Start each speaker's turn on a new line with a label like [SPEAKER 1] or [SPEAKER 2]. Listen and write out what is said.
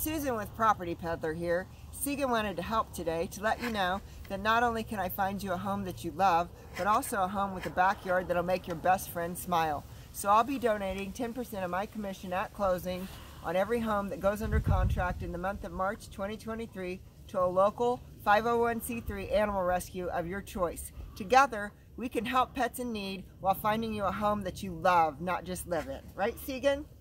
[SPEAKER 1] Susan with Property Peddler here. Segan wanted to help today to let you know that not only can I find you a home that you love, but also a home with a backyard that'll make your best friend smile. So I'll be donating 10% of my commission at closing on every home that goes under contract in the month of March 2023 to a local 501c3 animal rescue of your choice. Together, we can help pets in need while finding you a home that you love, not just live in. Right, Segan?